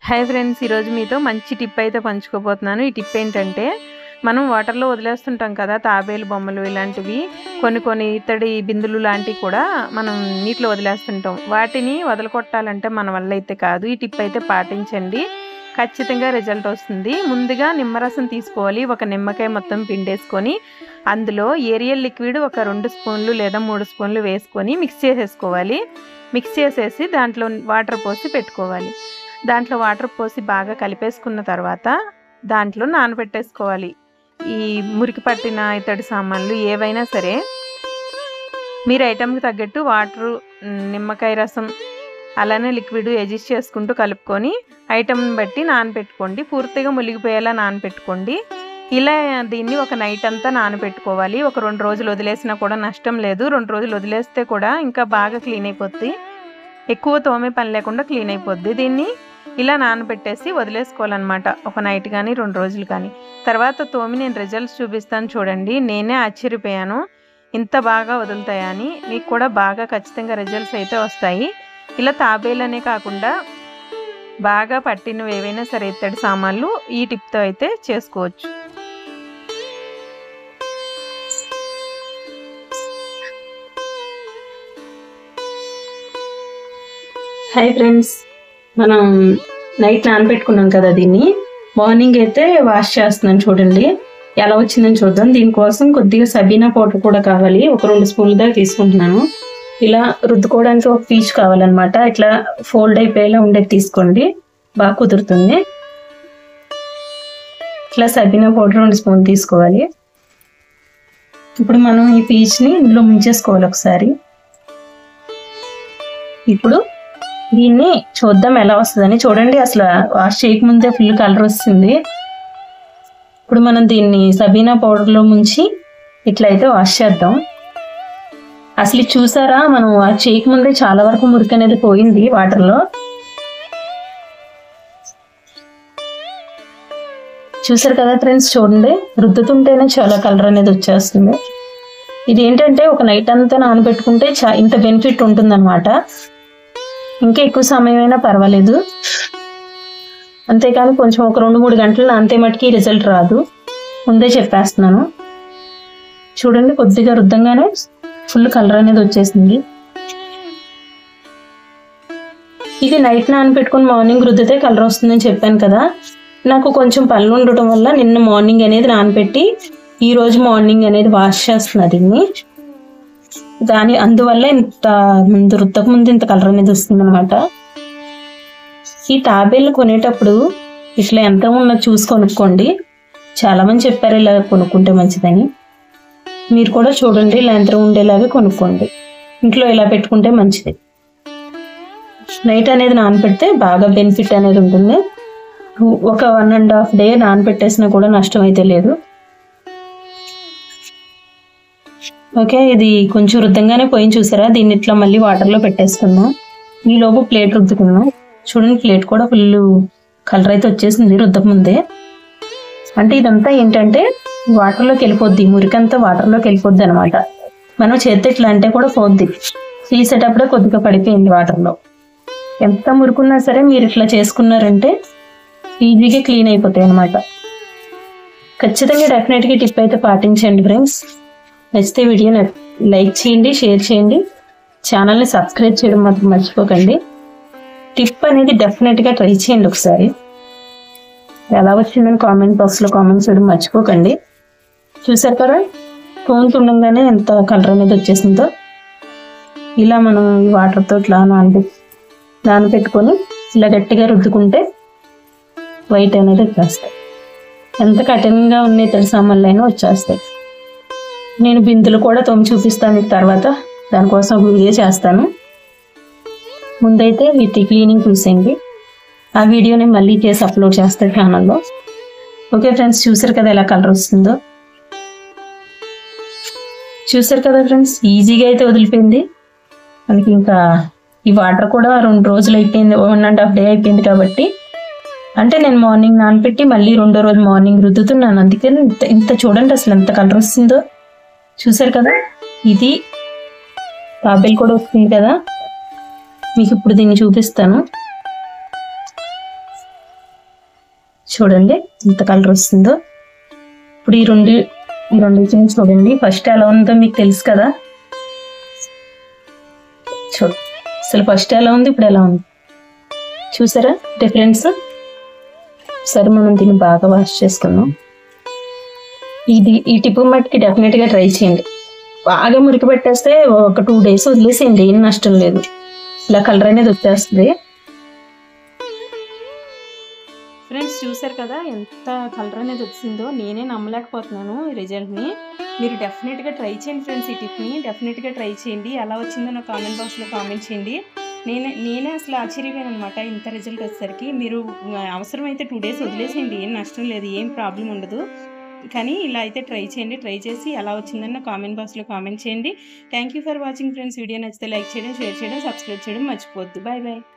Hi friends, ఈరోజు మీతో మంచి టిప్ అయితే పంచుకోబోతున్నాను. ఈ టిప్ ఏంటంటే, మనం వాటర్లో వదిలేస్తుంటాం కదా తాబేలు బొమ్మలు ఇలాంటివి, కొన్ని ఇత్తడి బిందులు లాంటివి కూడా మనం నీటిలో వదిలేస్తుంటాం. వాటిని వదలకొట్టాలంటే మన వల్ల అయితే కాదు. ఈ టిప్ అయితే పాటించండి, ఖచ్చితంగా రిజల్ట్ వస్తుంది. ముందుగా నిమ్మరసం తీసుకోవాలి. ఒక నిమ్మకాయ మొత్తం పిండేసుకొని అందులో ఏరియల్ లిక్విడ్ ఒక 2 స్పూన్లు లేదా 3 స్పూన్లు వేసుకొని మిక్స్ చేసేసుకోవాలి. మిక్స్ చేసేసి దాంట్లో వాటర్ పోసి పెట్టుకోవాలి. దాంట్లో వాటర్ పోసి బాగా కలిపేసుకున్న తర్వాత దాంట్లో నానబెట్టేసుకోవాలి. ఈ మురికి పట్టిన ఇత్తడి సామాన్లు ఏవైనా సరే మీరు ఐటమ్కి తగ్గట్టు వాటరు, నిమ్మకాయ రసం, అలానే లిక్విడ్ అడ్జస్ట్ చేసుకుంటూ కలుపుకొని ఐటమ్ని బట్టి నానబెట్టుకోండి. పూర్తిగా మునిగిపోయేలా నానబెట్టుకోండి. ఇలా దీన్ని ఒక నైట్ అంతా నానబెట్టుకోవాలి. ఒక 2 రోజులు వదిలేసినా కూడా నష్టం లేదు. 2 రోజులు వదిలేస్తే కూడా ఇంకా బాగా క్లీన్ అయిపోద్ది. ఎక్కువ తోమే పని లేకుండా క్లీన్ అయిపోద్ది. దీన్ని ఇలా నానబెట్టేసి వదిలేసుకోవాలన్నమాట. ఒక నైట్ కానీ 2 రోజులు కానీ. తర్వాత తోమి నేను రిజల్ట్స్ చూపిస్తాను చూడండి. నేనే ఆశ్చర్యపోయాను, ఇంత బాగా వదులుతాయా అని. మీకు కూడా బాగా ఖచ్చితంగా రిజల్ట్స్ అయితే వస్తాయి. ఇలా తాబేలనే కాకుండా బాగా పట్టినవి ఏవైనా సరే ఇత్తడి సామాన్లు ఈ టిప్తో అయితే చేసుకోవచ్చు. హాయ్ ఫ్రెండ్స్, మనం నైట్ నానబెట్టుకున్నాం కదా, దీన్ని మార్నింగ్ అయితే వాష్ చేస్తున్నాను. చూడండి ఎలా వచ్చిందని చూద్దాం. దీనికోసం కొద్దిగా సబీనా పౌడర్ కూడా కావాలి. ఒక 2 స్పూన్ల దాకా తీసుకుంటున్నాను. ఇలా రుద్దుకోవడానికి ఒక పీచ్ కావాలన్నమాట. ఇట్లా ఫోల్డ్ అయిపోయేలా ఉండేది తీసుకోండి, బాగా కుదురుతుంది. ఇట్లా సబీనా పౌడర్ 2 స్పూన్లు తీసుకోవాలి. ఇప్పుడు మనం ఈ పీచ్ని ఇందులో ముంచేసుకోవాలి ఒకసారి. ఇప్పుడు దీన్ని చూద్దాం ఎలా వస్తుందని. చూడండి, అసలు వాష్ చేయకముందే ఫుల్ కలర్ వస్తుంది. ఇప్పుడు మనం దీన్ని సబీనా పౌడర్లో ముంచి ఇట్లయితే వాష్ చేద్దాం. అసలు చూసారా, మనం వాష్ చేయకముందే చాలా వరకు మురికి అనేది పోయింది వాటర్లో. చూసారు కదా ఫ్రెండ్స్, చూడండి రుద్దుతుంటేనే చాలా కలర్ అనేది వచ్చేస్తుంది. ఇది ఏంటంటే ఒక నైట్ అంతా నానబెట్టుకుంటే ఇంత బెనిఫిట్ ఉంటుందన్నమాట. ఇంకా ఎక్కువ సమయం అయినా పర్వాలేదు, అంతేకాని కొంచెం ఒక 2-3 గంటలు అంతే మటుకి రిజల్ట్ రాదు. ముందే చెప్పేస్తున్నాను. చూడండి, కొద్దిగా రుద్దంగానే ఫుల్ కలర్ అనేది వచ్చేసింది. ఇది నైట్ నానబెట్టుకుని మార్నింగ్ రుద్దితే కలర్ వస్తుందని చెప్పాను కదా. నాకు కొంచెం పనులు ఉండటం వల్ల నిన్న మార్నింగ్ అనేది నానబెట్టి ఈ రోజు మార్నింగ్ అనేది వాష్ చేస్తున్నా దీన్ని. అందువల్ల ఇంత రుద్దక ముందు ఇంత కలర్ అనేది వస్తుంది అనమాట. ఈ తాబేళ్ళు కొనేటప్పుడు ఇట్లా ఎంత ఉన్నది చూసి కొనుక్కోండి. చాలా మంది చెప్పారు ఇలా కొనుక్కుంటే మంచిదని. మీరు కూడా చూడండి, ఇలా ఎంత ఉండేలాగా కొనుక్కోండి. ఇంట్లో ఇలా పెట్టుకుంటే మంచిది. నైట్ అనేది నానబెడితే బాగా బెనిఫిట్ అనేది ఉంటుంది. ఒక 1.5 డే నానబెట్టేసినా కూడా నష్టం అయితే లేదు. ఓకే, ఇది కొంచెం రుద్దంగానే పోయింది చూసారా. దీన్ని ఇట్లా మళ్ళీ వాటర్లో పెట్టేసుకుందాం. ఈలోపు ప్లేట్ రుద్దుకుందాం. చూడండి, ప్లేట్ కూడా ఫుల్ కలర్ అయితే వచ్చేసింది రుద్దక ముందే. అంటే ఇదంతా ఏంటంటే వాటర్లోకి వెళ్ళిపోద్ది, మురికంతా వాటర్లోకి వెళ్ళిపోద్ది అనమాట. మనం చేస్తే ఇట్లా అంటే కూడా పోద్ది. తీసేటప్పుడే కొద్దిగా పడిపోయింది వాటర్లో. ఎంత మురుకున్నా సరే మీరు ఇట్లా చేసుకున్నారంటే ఈజీగా క్లీన్ అయిపోతాయి అనమాట. ఖచ్చితంగా డెఫినెట్గా టిప్ అయితే పాటించండి ఫ్రెండ్స్. నచ్చితే వీడియోని లైక్ చేయండి, షేర్ చేయండి, ఛానల్ని సబ్స్క్రైబ్ చేయడం మాత్రం మర్చిపోకండి. టిప్ అనేది డెఫినెట్గా ట్రై చేయండి ఒకసారి. ఎలా వచ్చిందని కామెంట్ బాక్స్లో కామెంట్స్ చేయడం మర్చిపోకండి. చూసారు కదా, తోముతుండగానే ఎంత కలర్ అనేది వచ్చేసిందో. ఇలా మనం ఈ వాటర్తో ఇట్లా నానబెట్టుకొని ఇలా గట్టిగా రుద్దుకుంటే వైట్ అనేది వచ్చేస్తాయి. ఎంత కఠినంగా ఉన్న ఇతర సామాన్లు అయినా వచ్చేస్తాయి. నేను బిందులు కూడా తోమి చూపిస్తాను మీకు తర్వాత. దానికోసం వీడియో చేస్తాను. ముందైతే వీటి క్లీనింగ్ చూసేయండి. ఆ వీడియోని మళ్ళీ చేసి అప్లోడ్ చేస్తాను ఛానల్లో. ఓకే ఫ్రెండ్స్, చూసారు కదా ఎలా కలర్ వస్తుందో. చూసారు కదా ఫ్రెండ్స్, ఈజీగా అయితే వదిలిపోయింది మనకి. ఇంకా ఈ వాటర్ కూడా 2 రోజులు అయిపోయింది, 1.5 డే అయిపోయింది కాబట్టి. అంటే నేను మార్నింగ్ నానబెట్టి మళ్ళీ 2వ రోజు మార్నింగ్ రుద్దుతున్నాను. అందుకని ఇంత చూడండి అసలు ఎంత కలర్ వస్తుందో. చూసారు కదా, ఇది తాబేలు కూడా వస్తుంది కదా. మీకు ఇప్పుడు దీన్ని చూపిస్తాను. చూడండి ఎంత కలర్ వస్తుందో. ఇప్పుడు ఈ రెండు చూడండి, ఫస్ట్ ఎలా ఉందో మీకు తెలుసు కదా. చూడు అసలు ఫస్ట్ ఎలా ఉంది, ఇప్పుడు ఎలా ఉంది చూసారా డిఫరెన్స్. సరే మనం దీన్ని బాగా వాష్ చేసుకుందాం. ఈ టిప్ మట్టికి డెఫినెట్గా ట్రై చేయండి. బాగా మురికి పెట్టేస్తే ఒక 2 days వదిలేసేయండి, ఏం నష్టం లేదు. ఇలా కలర్ అనేది వచ్చేస్తుంది. ఫ్రెండ్స్ చూసారు కదా ఎంత కలర్ అనేది వచ్చిందో, నేనే నమ్మలేకపోతున్నాను ఈ రిజల్ట్ని. మీరు డెఫినెట్గా ట్రై చేయండి ఫ్రెండ్స్, ఈ టిప్ని డెఫినెట్గా ట్రై చేయండి. ఎలా వచ్చిందో నాకు కామెంట్ బాక్స్లో కామెంట్ చేయండి. నేనే అసలు ఆశ్చర్యపోయాను అనమాట ఇంత రిజల్ట్ వచ్చేసరికి. మీరు అవసరమైతే 2 days వదిలేసేయండి, ఏం నష్టం లేదు, ఏం ప్రాబ్లం ఉండదు. కానీ ఇలా అయితే ట్రై చేయండి. ట్రై చేసి ఎలా వచ్చిందన్న కామెంట్ బాక్స్లో కామెంట్ చేయండి. Thank you for watching friends. Video నచ్చితే లైక్ చేయడం, షేర్ చేయడం, సబ్స్క్రైబ్ చేయడం మర్చిపోవద్దు. Bye bye.